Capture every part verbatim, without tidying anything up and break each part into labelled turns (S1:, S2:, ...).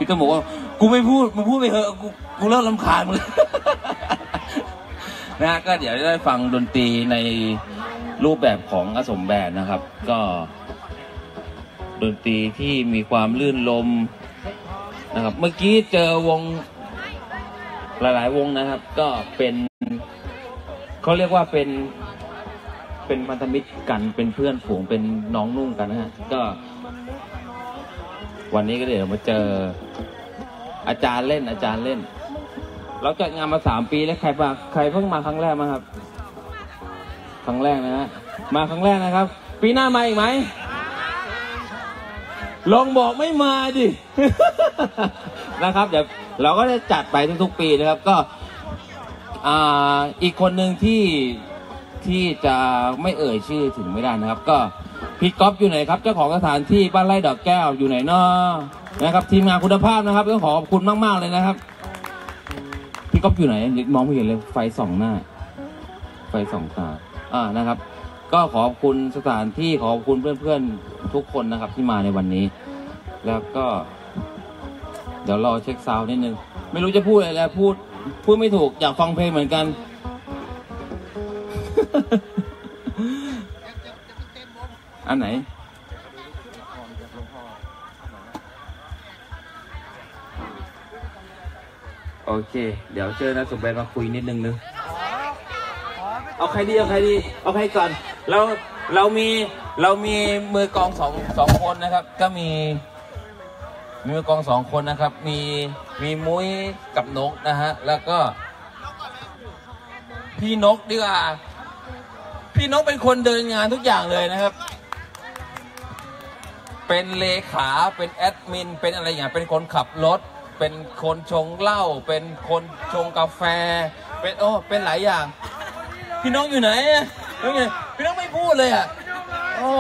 S1: พี่ก็บอกว่ากูไม่พูดมึงพูดไปเถอะกูกูเริ่มรำคาญมึงนะฮะก็เดี๋ยวได้ฟังดนตรีในรูปแบบของอสมแบนด์นะครับก็ดนตรีที่มีความลื่นลมนะครับเมื่อกี้เจอวงหลายๆวงนะครับก็เป็นเขาเรียกว่าเป็นเป็นพันธมิตรกันเป็นเพื่อนฝูงเป็นน้องนุ่งกันนะฮะก็วันนี้ก็เดี๋ยวมาเจออาจารย์เล่นอาจารย์เล่นเราจัดงานมาสามปีแล้วใครมาใครเพิ่งมาครั้งแรกมั้งครับครั้งแรกนะฮะมาครั้งแรกนะครับปีหน้ามาอีกไหมลองบอกไม่มาดินะครับเดี๋ยวเราก็จะจัดไปทุกๆปีนะครับก็อ่าอีกคนหนึ่งที่ที่จะไม่เอ่ยชื่อถึงไม่ได้นะครับก็พี่ก๊อฟอยู่ไหนครับเจ้าของสถานที่บ้านไร่ดอกแก้วอยู่ไหนเนาะนะครับทีมงานคุณภาพนะครับต้องขอขอบคุณมากๆเลยนะครับพี่ก๊อฟอยู่ไหนมองไม่เห็นเลยไฟส่องหน้าไฟส่องตาอ่านะครับก็ขอบคุณสถานที่ขอบคุณเพื่อนๆทุกคนนะครับที่มาในวันนี้แล้วก็เดี๋ยวรอเช็คซาวด์นิดนึงไม่รู้จะพูดอะไรแล้วพูดพูดไม่ถูกอยากฟังเพลงเหมือนกันอันไหนโอเคเดี๋ยวเชิญนะสมบัติมาคุยนิดนึงนึงเอาใครดีเอาใครดีเอาใครก่อนเราเรามีเรามีมือกองสองสองคนนะครับก็มีมีมือกองสองคนนะครับมีมีมุ้ยกับนกนะฮะแล้วก็พี่นกดีกว่าพี่นกเป็นคนเดินงานทุกอย่างเลยนะครับเป็นเลขาเป็นแอดมินเป็นอะไรอย่างเงี้ยเป็นคนขับรถเป็นคนชงเหล้าเป็นคนชงกาแฟเป็นโอ้เป็นหลายอย่างพี่น้องอยู่ไหนพี่น้องอยู่ไหนพี่น้องไม่พูดเลยอ่ะโอ้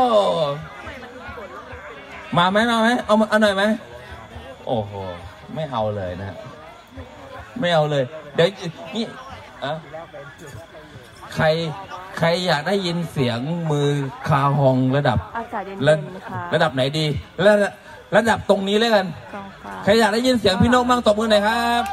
S1: มาไหมมาไหมเอาเอาหน่อยไหมโอ้โหไม่เอาเลยนะฮะไม่เอาเลยเดี๋ยวนี่อะใครใครอยากได้ยินเสียงมือคาฮองระดับระระดับไหนดีระระดับตรงนี้เลยกันใครอยากได้ยินเสียงพี่นกมั่งตบมือหน่อยครับ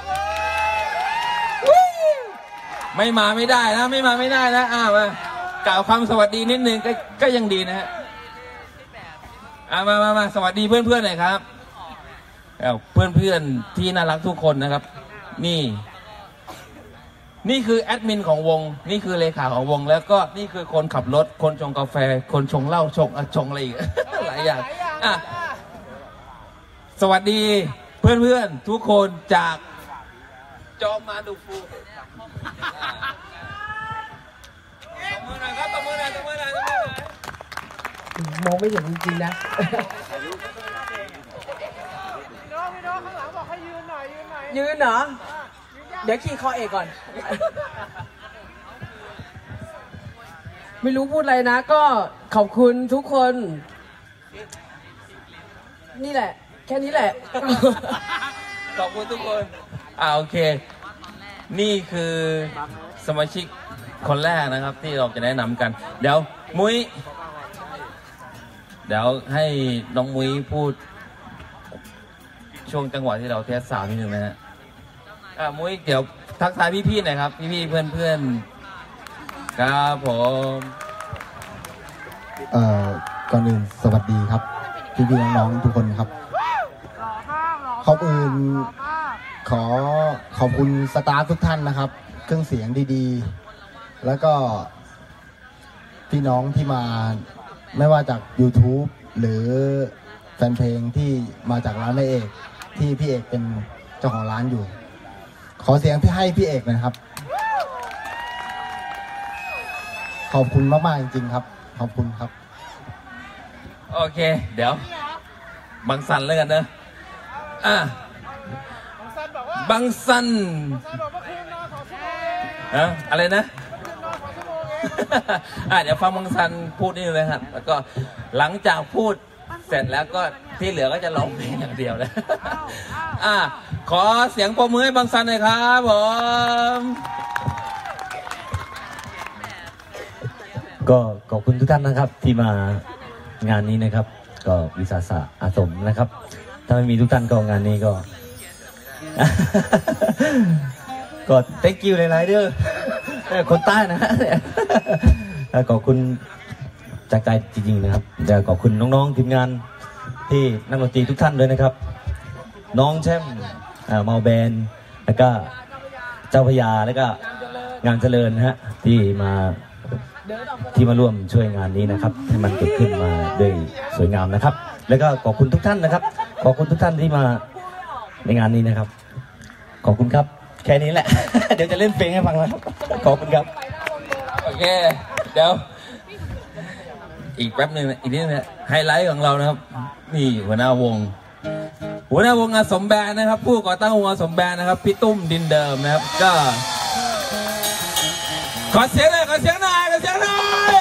S1: ไม่มาไม่ได้นะไม่มาไม่ได้นะอ่ามากล่าวคำสวัสดีนิดนึงก็ก็ยังดีนะฮะอ่ามามามาสวัสดีเพื่อนเพื่อนหน่อยครับเพื่อนเพื่อนที่น่ารักทุกคนนะครับนี่นี่คือแอดมินของวงนี่คือเลขาของวงแล้วก็นี่คือคนขับรถคนชงกาแฟคนชงเหล้าชงชงอะไรอีก หลายอย่างอ่ะสวัสดีเพื่อนเพื่อนทุกคนจากจอมาดูฟูตบมือหน่อยครับตบมือหน่อยตบมือหน่อย
S2: มองไม่เห็นจริงๆนะ
S3: น้องพี่น้องข้างหลังบอกให้ยืนหน่อยยืนหน่อย
S2: ยืนเหรอเดี๋ยวขี่คอเอกก่อนไม่รู้พูดอะไรนะก็ขอบคุณทุกคนนี่แหละแค่นี้แหละ
S1: ขอบคุณทุกคนอ่าโอเคนี่คือสมาชิกคนแรกนะครับที่เราจะแนะนำกันเดี๋ยวมุ้ยเดี๋ยวให้น้องมุ้ยพูดช่วงจังหวะที่เราเทสสาวนิดนึงนะฮะอ่ามุ้ยเดี๋ยวทักทายพี่ๆหน่อยครับพี่ๆเพื่อนๆครับผม
S4: เอ่อก่อนอื่นสวัสดีครับพี่ๆน้องๆทุกคนครับขอบอื่นขอขอบคุณสตาฟทุกท่านนะครับเครื่องเสียงดีๆแล้วก็พี่น้องที่มาไม่ว่าจาก YouTube หรือแฟนเพลงที่มาจากร้านแม่เอกที่พี่เอกเป็นเจ้าของร้านอยู่ขอเสียงพี่ให้พี่เอกนะครับขอบคุณมากๆจริงๆครับขอบคุณครับ
S1: โอเคเดี๋ยวบังสันเลยกันนะอ่ะบังสันอะอะไรนะอ่ะเดี๋ยวฟังบังสันพูดนี่เลยครับแล้วก็หลังจากพูดเสร็จแล้วก็ที่เหลือก็จะร้องเพลงอย่างเดียวนะอ่ะขอเสียงปรบมือให้บังสันหน่อยครับผม
S5: ก็ขอบคุณทุกท่านนะครับที่มางานนี้นะครับก็วิสาสะอาสมนะครับถ้าไม่มีทุกท่านก็งานนี้ก็ก็ thank you หลายๆเด้อคนใต้นะฮะขอบคุณจากใจจริงๆนะครับจะขอบคุณน้องๆทีมงานที่นักดนตรีทุกท่านด้วยนะครับน้องแช่มเมาแบนแล้วก็เจ้าพญาแล้วก็งานเจริญนะฮะที่มาที่มาร่วมช่วยงานนี้นะครับให้มันเกิดขึ้นมาด้วยสวยงามนะครับแล้วก็ขอบคุณทุกท่านนะครับขอบคุณทุกท่านที่มาในงานนี้นะครับขอบคุณครับแค่นี้แหละ เดี๋ยวจะเล่นเพลงให้ฟังแล้วขอบคุณครับ
S1: โอเคเดี๋ยวอีกแป๊บหนึ่งอีกนิดนึงไฮไลท์ของเรานะครับนี่หัวหน้าวงหัวหน้าวงอาสมแบนนะครับผู้ก่อตั้งวงอาสมแบนนะครับพี่ตุ้มดินเดิมนะครับก็ขอเสียงหน่อยขอเสียงหน่อยขอเสียงหน่อย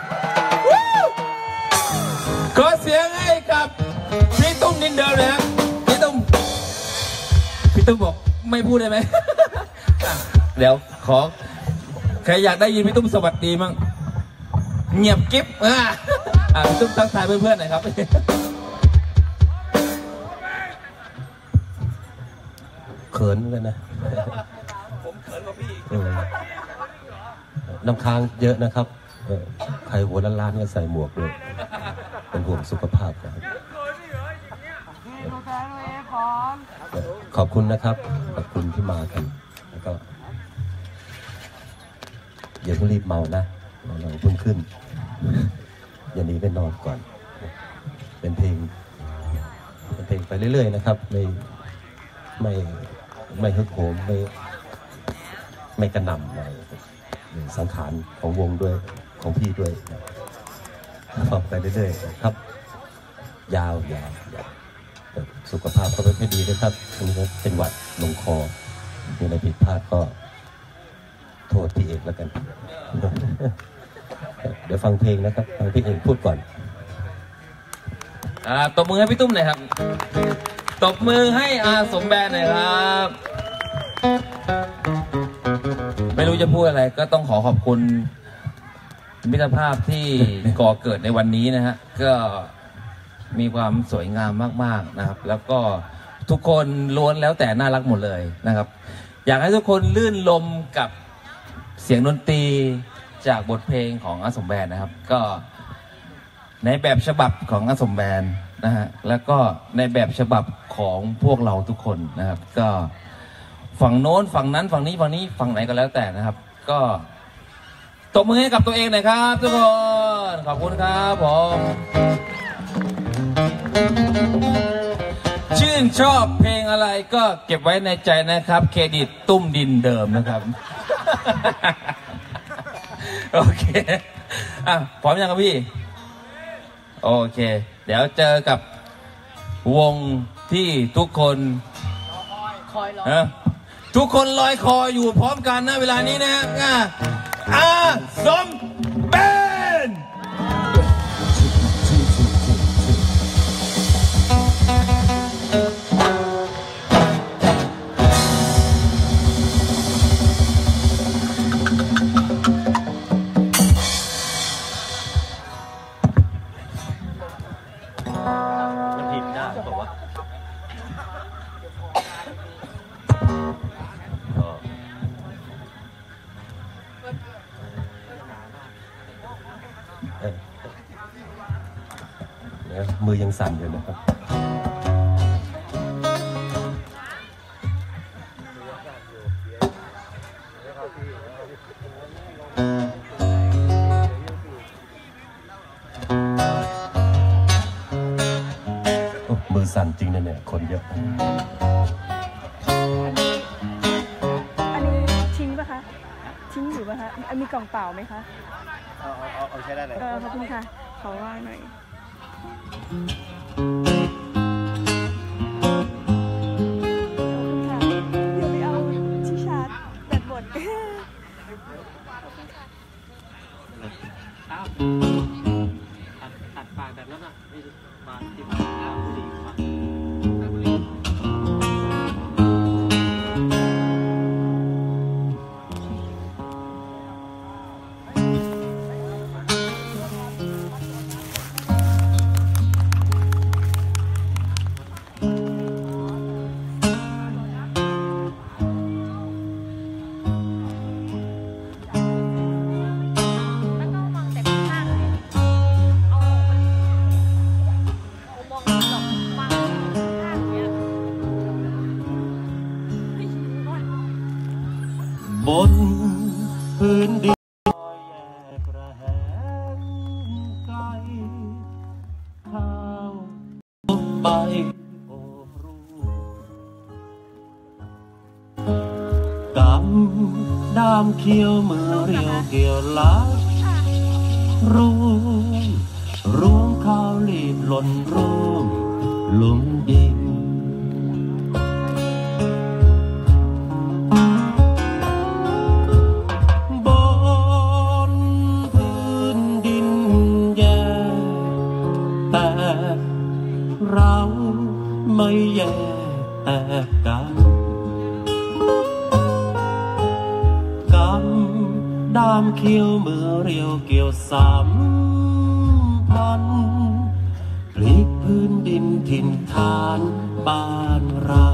S1: ขอเสียงให้กับพี่ตุ้มดินเดิมเลยครับพี่ตุ้มพี่ตุ้มบอกไม่พูดได้ไหม เดี๋ยวขอใครอยากได้ยินพี่ตุ้มสวัสดีมั่งเงียบกิ๊บอ่าพี่ตุ้มทักทายเพื่อนๆหน่อยครับ
S6: เขินเลยนะ
S1: ผมเขินกว่าพี่
S6: น้ำค้างเยอะนะครับใครหัวล้านๆก็ใส่หมวกด้วยเป็นห่วงสุขภาพนะครับขอบคุณนะครับขอบคุณที่มากันแล้วก็อย่าเพิ่งรีบเมานะเราเพิ่งขึ้นอย่าหนีไปนอนก่อนเป็นเพลงเป็นเพลงไปเรื่อยๆนะครับไม่ไม่ไม่ฮึกโหมไม่ไม่กระหน่ำในสังขารของวงด้วยของพี่ด้วยฟังไปเรื่อยๆครับยาวยาวสุขภาพก็ไม่ค่อยดีนะครับช่วงนี้เป็นหวัดลงคอมีอะไรผิดพลาดก็โทษพี่เอกแล้วกันเดี๋ยวฟังเพลงนะครับฟังพี่เอกพูดก่อน
S1: อ่าตบมือให้พี่ตุ้มหน่อยครับตบมือให้อาสมแบนหน่อยครับไม่รู้จะพูดอะไรก็ต้องขอขอบคุณมิตรภาพที่ก่อเกิดในวันนี้นะฮะก็มีความสวยงามมากๆนะครับแล้วก็ทุกคนล้วนแล้วแต่น่ารักหมดเลยนะครับอยากให้ทุกคนลื่นลมกับเสียงดนตรีจากบทเพลงของอาสมแบนนะครับก็ในแบบฉบับของอาสมแบนนะฮะแล้วก็ในแบบฉบับของพวกเราทุกคนนะครับก็ฝั่งโน้นฝั่งนั้นฝั่งนี้ฝั่งนี้ฝั่งไหนก็แล้วแต่นะครับก็ตบมือให้กับตัวเองหน่อยครับทุกคนขอบคุณครับผมชื่นชอบเพลงอะไรก็เก็บไว้ในใจนะครับเครดิตตุ้มดินเดิมนะครับ โอเคอ่ะพร้อมยังครับพี่โอเคเดี๋ยวเจอกับวงที่ทุกคน
S2: คอยรอ
S1: ทุกคนลอยคออยู่พร้อมกันนะเวลานี้นะฮะอาสมแบน
S6: มือยังสั่นอยู่นะครับมือสั่นจริงนะเนี่ยคนเยอะ
S7: อันนี้ทิ้งป่ะคะทิ้งอยู่ป่ะคะมีกล่องเปล่าไหมคะ
S3: เอาเอาเอาใช้ได้เลย
S7: เออขอบคุณค่ะขอว่างหน่อยเดี๋ยวไปเอาที่ชาร์จแบตหมด
S3: ตัดปากแบบนั้นอ่ะมาที่
S7: ข
S6: บนพื้นดินลอยแยกระแหงไกลข้าวใบโอบรูกำด้ามเขียวมือเรียวเกี่ยวลัดรูมรวงข้าวรีบหล่นรูมหลุมดินบนพื้นดินแย่แต่เราไม่แย่แต่กันกำด้ามเขียวมือเรียวเกี่ยวสามพันพลิกพื้นดินถิ่นฐานบ้านเรา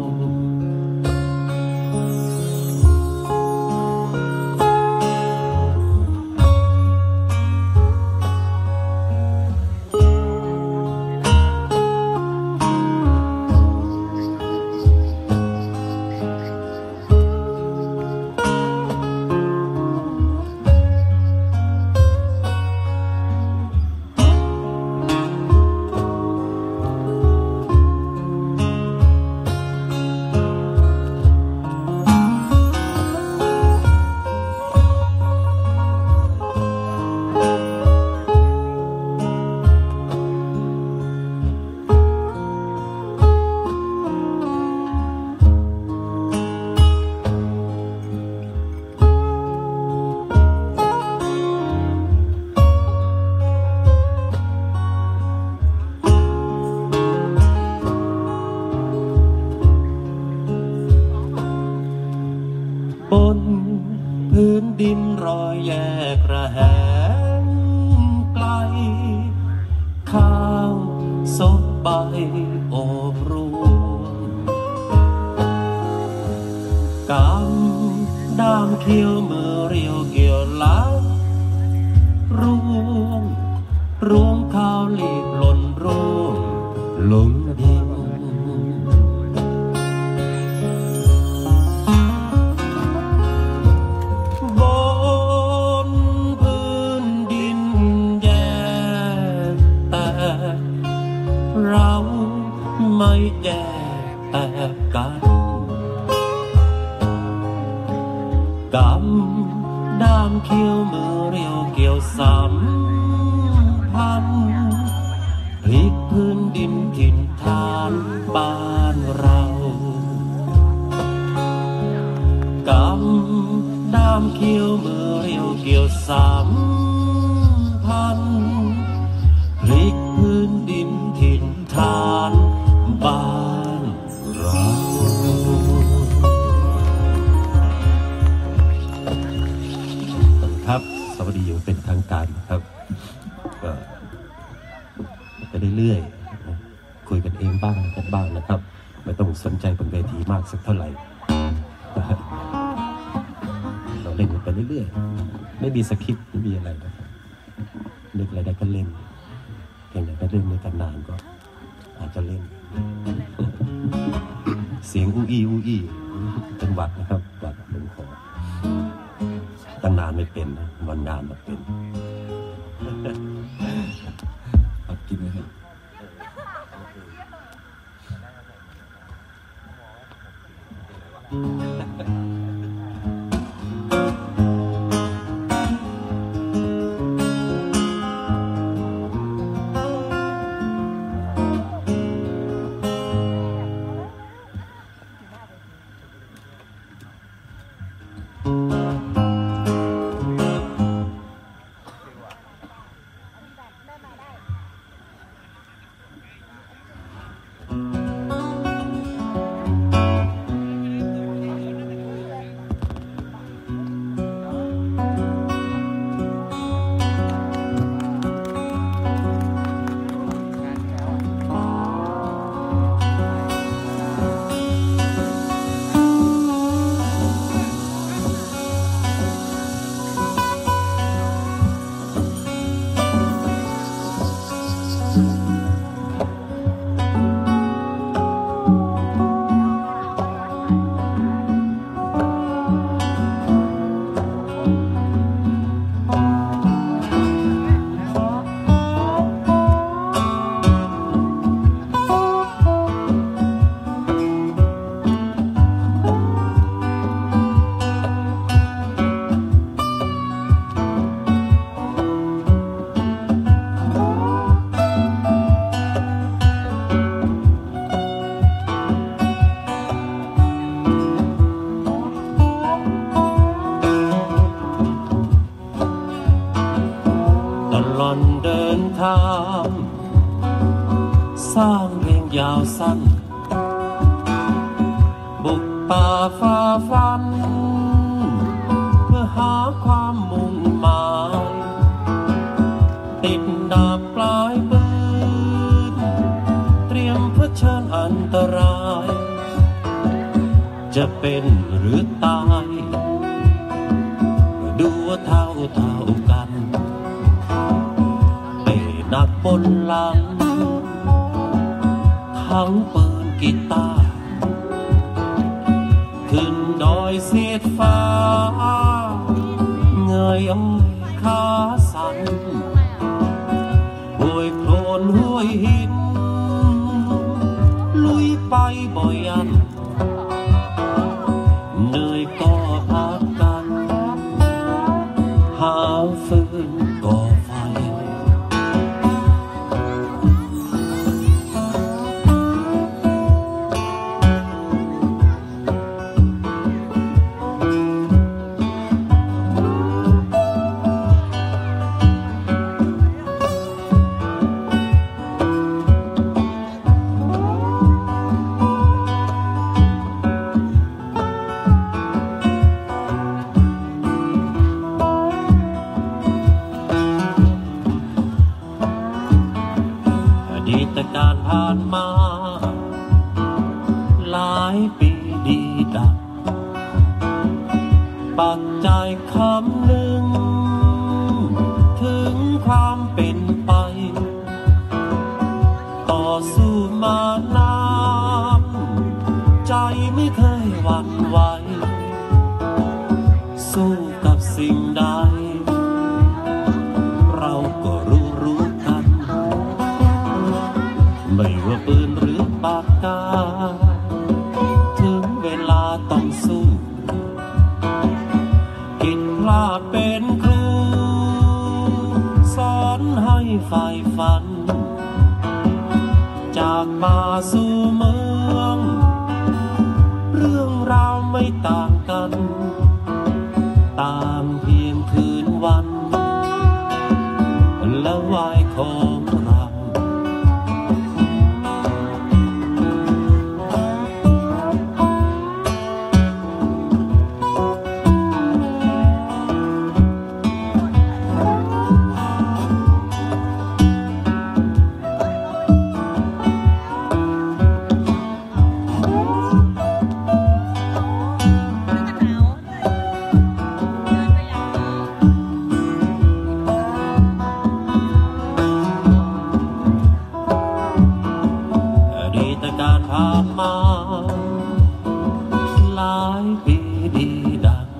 S6: บนพื้นดินรอยแยกระแหงไกลข้าวสดใบโอบรวงกำด้ามเขียวมือเรียวเกี่ยวลัดรวงรวงข้าวรีบหล่นร่วงหลุมดินเราไม่แยกแต่กันกำด้ามเขียวมือเรียวเกี่ยวสามพันพลิกพื้นดินถิ่นฐานบ้านเรากำด้ามเขียวมือเรียวเกี่ยวสามพันพลิกพื้นดินถิ่นฐานบ้านเราครับสวัสดีอย่างเป็นทางการครับก็ไปเรื่อยๆคุยกันเองบ้างกันบ้างนะครับไม่ต้องสนใจบนเวทีมากสักเท่าไหร่เราเล่นไปเรื่อยๆไม่มีสคริปต์ไม่มีอะไรนะครับนึกอะไรได้ก็เล่นเพียงแต่ได้เล่นในตำนานก็อาจจะเล่นเสียงอู้อี้อู้อี้เป็นหวัดนะครับหวัดลงคอตั้งนานไม่เป็นนะวันงานมาเป็นครับกินไหมครับป่าฝ่าฟันเพื่อหาความมุ่งหมายติดดาบปลายปืนเตรียมเผชิญอันตรายจะเป็นหรือตายดูว่าเท่าเท่ากันเตะหนักบนหลังทั้งปืนกีตาร์ขึ้นดอยเสียดฟ้าเงยอ้อยขาสั่นห้วยโคลนห้วยหินลุยไปบ่อยอันเหนื่อยก็พักกันหาฟืนก่อไฟการผ่านมาหลายปีดีดักปักใจคำหนึ่งถึงความเป็นไปต่อสู้มานานใจไม่เคยหวั่นไหวสู้กับสิ่งใดเราก็รู้รู้กันไม่ว่าปืนหรือปากกาถึงเวลาต้องสู้กินพลาดเป็นครูสอนให้ใฝ่ฝันจากป่าสู่เมืองเรื่องราวไม่ต่างกันตามเพียงคืนวันและวายของเราหลายปีดีดัก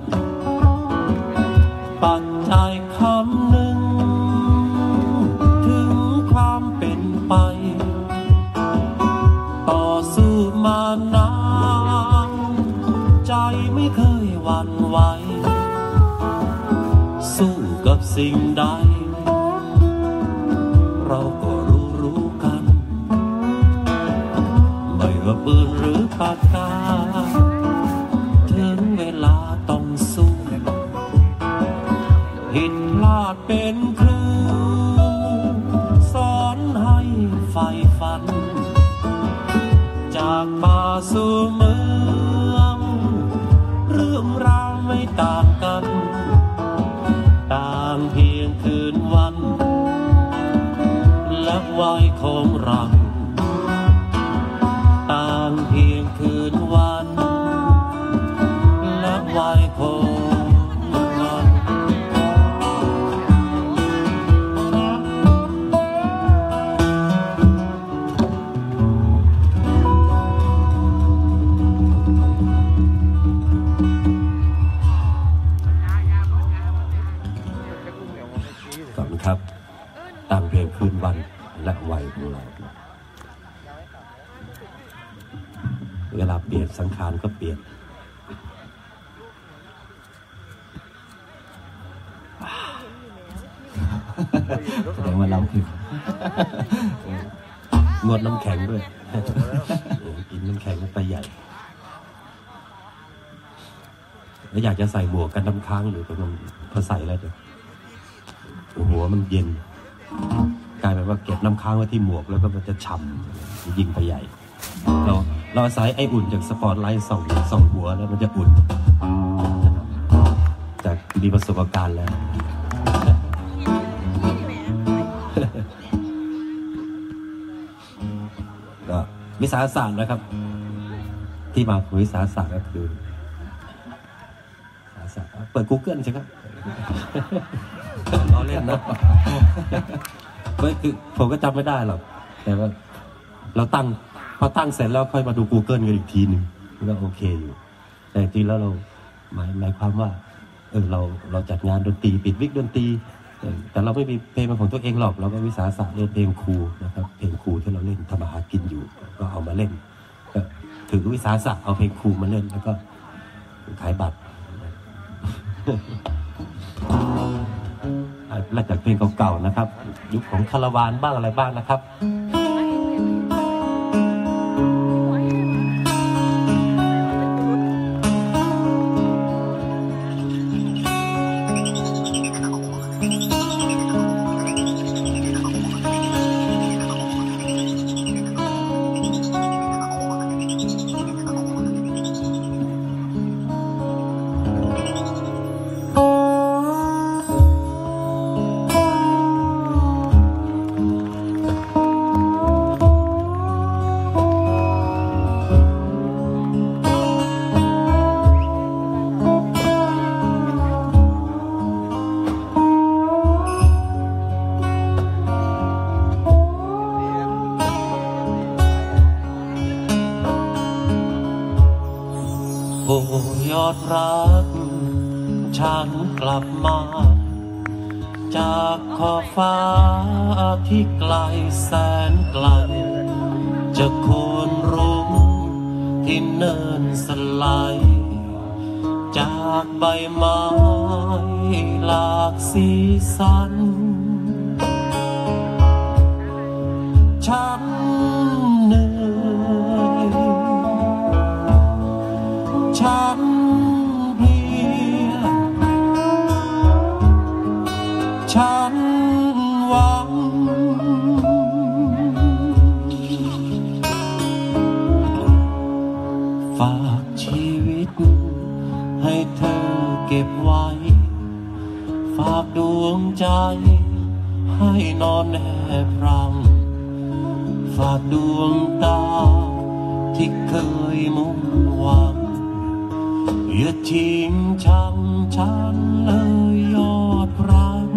S6: ปักใจคำหนึ่งถึงความเป็นไปต่อสู้มานานใจไม่เคยหวั่นไหวสู้กับสิ่งใดเราก็รู้รู้กันไม่ว่าปืนหรือปากกาถึงเวลาต้องสู้ผิดพลาดเป็นครูสอนให้ใฝ่ฝันจากป่าสู่เมืองเรื่องราวไม่ต่างกันต่างเพียงคืนวันและวัยของเราต่างเพียงคืนวันและวัยของเราขอบคุณครับต่างเพียงคืนวันและวัยของเราเวลาเปลี่ยนสังขารก็เปลี่ยนแสดงว่าเราคืองดน้ำแข็งด้วยกินน้ำแข็งไปใหญ่แล้วอยากจะใส่หมวกกันน้ำค้างหรือเป็นพอใส่แล้วเดี๋ยวหัวมันเย็นกลายเป็นว่าเก็บน้ำค้างไว้ที่หมวกแล้วก็มันจะฉ่ำยิงไปใหญ่เราเราอาศัยไออุ่นจากสปอตไลท์ส่องส่องหัวแล้วมันจะอุ่นจากมีประสบการณ์แล้วก็วิสาศาสตร์นะครับที่มาของวิสาศาสตร์ก็คือวิสาศาสตร์เปิด Google ใช่ครับล้อเล่นนะไม่คือผมก็จำไม่ได้หรอกแต่ว่าเราตั้งพอตั้งเสร็จแล้วค่อยมาดู Google กันอีกทีหนึ่งก็โอเคอยู่แต่จริงแล้วเราหมายหมายความว่าเออเราเราจัดงานดนตรีปิดวิกดนตรีแต่เราไม่มีเพลงของตัวเองหรอกเราก็วิสาสะเล่นเพลงครูนะครับเพลงครูที่เราเล่นทำอาหารกินอยู่ก็เอามาเล่นก็ถือวิสาสะเอาเพลงครูมาเล่นแล้วก็ขายบัตรหลังจากเพลงเก่าๆนะครับยุคของคาราวานบ้างอะไรบ้างนะครับยอดรักฉันกลับมาจากขอบฟ้าที่ไกลแสนไกลจะโคนรุ้งที่เนินสลายจากใบไม้หลากสีสันฉันเหนื่อยฉันเพลียฉันหวังฝากชีวิตให้เธอเก็บไว้ฝากดวงใจให้นอนแนบรังฝากดวงตาที่เคยมุ่งหวังอย่าทิ้งฉันฉันเลยยอดรัก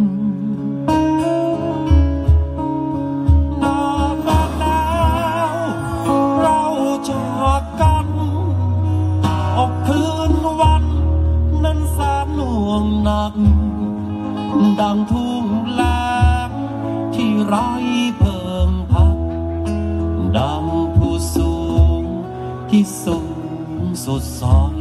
S6: นานมาแล้วเราจากกันออกคืนวันนั้นแสนหน่วงหนักดังทุ่งแล้งที่ไร้เพิงพักดังผู้สูงที่สูงสุดซอย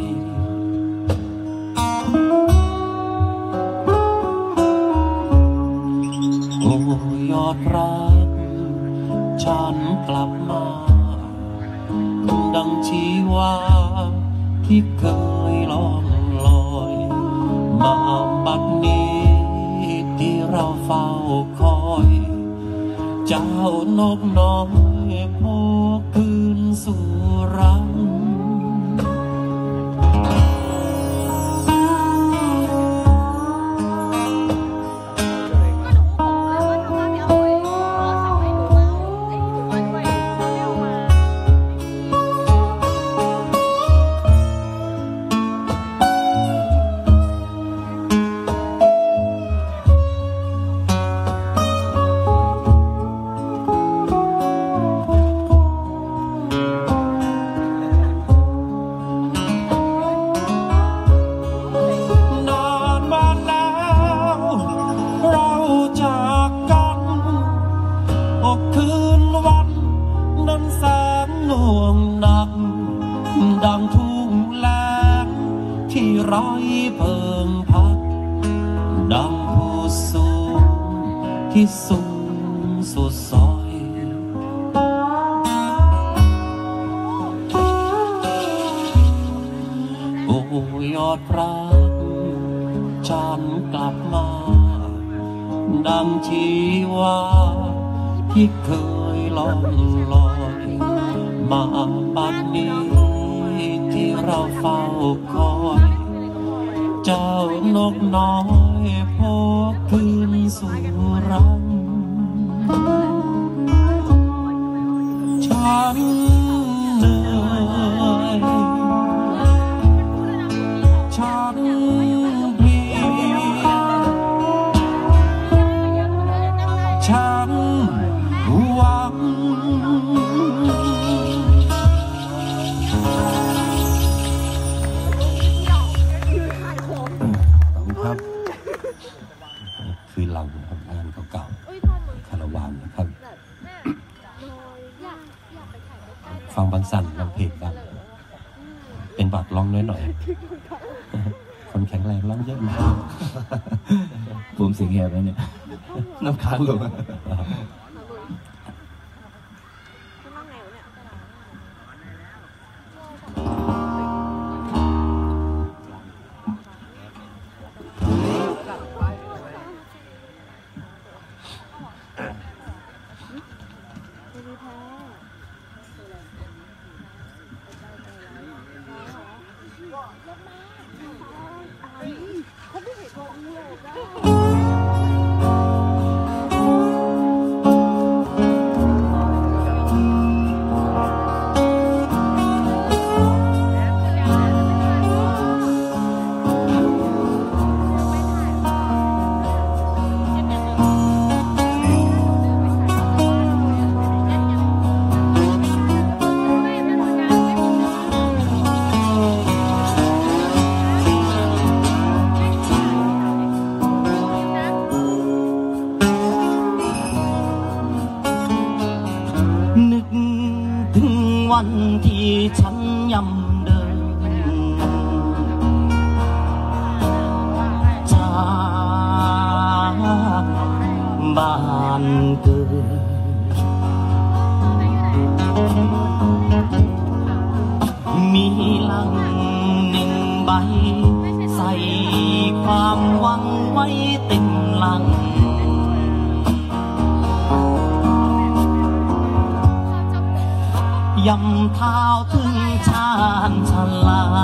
S6: โอ้ยอดรักฉันกลับมาดังชีวาที่เคยล่องลอยมาบัดนี้ที่เราเฝ้าคอยเจ้านกน้อยโผล่คืนสู่รังดังทุ่งแล้งที่ไร้เพิงพักดังผู้สูงที่สูงสุดซอยโอ้ยอดรักฉันกลับมาดังชีวาที่เคยล่องลอยมาบัดนี้ที่เราเฝ้าคอยเจ้านกน้อยพบคืนสู่รังฉันเหนื่อยฉันเพลียฉันหวังครับคือเราทำงานเก่าๆคาราวานนะครับฟังบางสั่นบางเพลงบ้างเป็นบัดร้องน้อยหน่อยคนแข็งแรงร้องเยอะมากผมเสียงแหบแล้วเนี่ยน้ำค้างลงวันที่ฉันย่ำเดินจากบ้านเกิดมีลังหนึ่งใบใส่ความหวังไว้เต็มลังยำเท้าถึงชานชาลา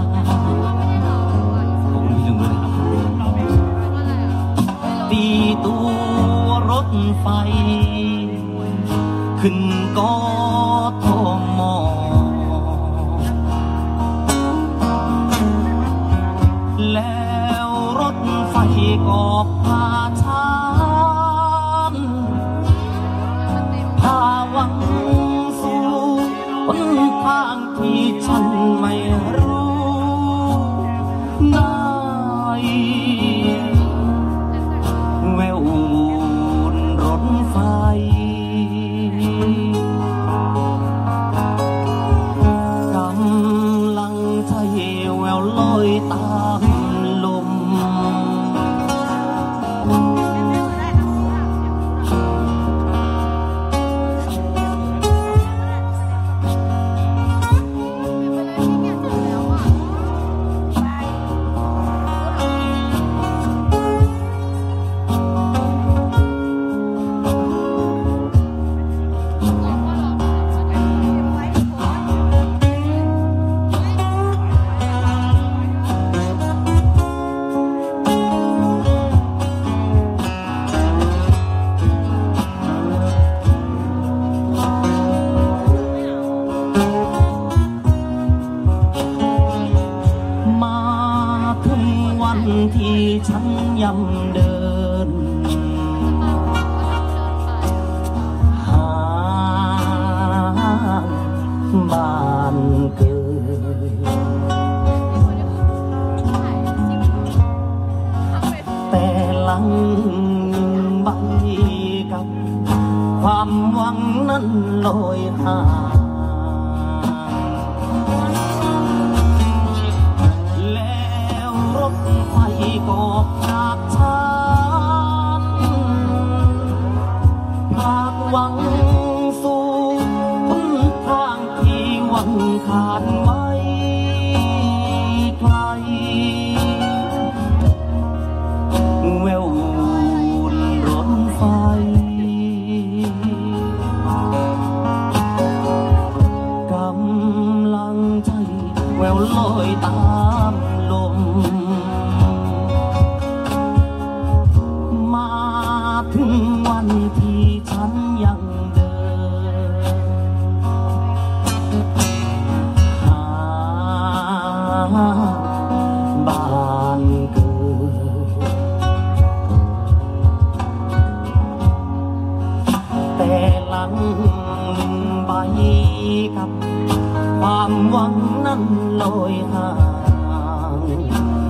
S6: ผมไม่ลืมเลยครับตีตัวรถไฟขึ้นกทมแล้วรถไฟก็พาฉันพาวังหนทางที่ฉันไม่รู้ได้แววรถไฟกำลังใจแววลอยตามลมที่ฉันย่ำเดินหาบ้านเกิดแต่หลังใบกับความหวังนั้นลอยห่างก็จากฉั
S8: ลอยตามลมมาถึงวันที่ฉันยังเดินหาบ้านเกิดแต่หลังหนึ่งใบกับความหวังนั้นลอยห่าง